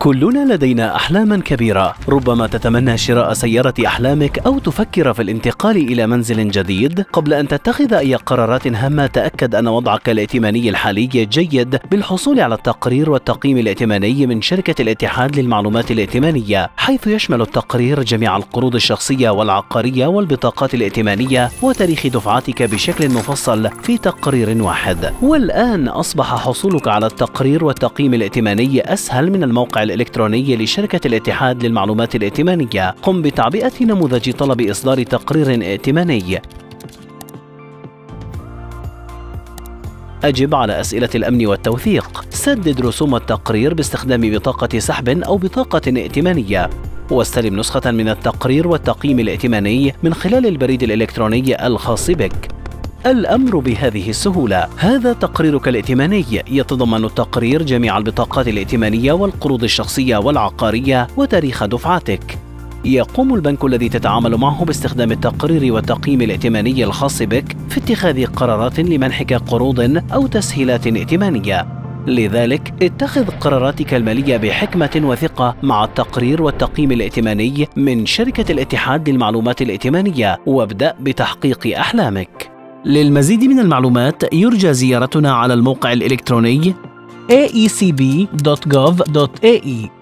كلنا لدينا أحلاما كبيرة، ربما تتمنى شراء سيارة أحلامك أو تفكر في الانتقال إلى منزل جديد. قبل أن تتخذ أي قرارات هامة تأكد أن وضعك الائتماني الحالي جيد بالحصول على التقرير والتقييم الائتماني من شركة الاتحاد للمعلومات الائتمانية، حيث يشمل التقرير جميع القروض الشخصية والعقارية والبطاقات الائتمانية وتاريخ دفعاتك بشكل مفصل في تقرير واحد. والآن أصبح حصولك على التقرير والتقييم الائتماني أسهل من الموقع الإلكتروني لشركة الاتحاد للمعلومات الائتمانية. قم بتعبئة نموذج طلب إصدار تقرير ائتماني. أجب على أسئلة الأمن والتوثيق. سدد رسوم التقرير باستخدام بطاقة سحب أو بطاقة ائتمانية. واستلم نسخة من التقرير والتقييم الائتماني من خلال البريد الإلكتروني الخاص بك. الأمر بهذه السهولة. هذا تقريرك الائتماني يتضمن التقرير جميع البطاقات الائتمانية والقروض الشخصية والعقارية وتاريخ دفعاتك. يقوم البنك الذي تتعامل معه باستخدام التقرير والتقييم الائتماني الخاص بك في اتخاذ قرارات لمنحك قروض أو تسهيلات ائتمانية. لذلك اتخذ قراراتك المالية بحكمة وثقة مع التقرير والتقييم الائتماني من شركة الاتحاد للمعلومات الائتمانية، وابدأ بتحقيق أحلامك. للمزيد من المعلومات يرجى زيارتنا على الموقع الإلكتروني aecb.gov.ae.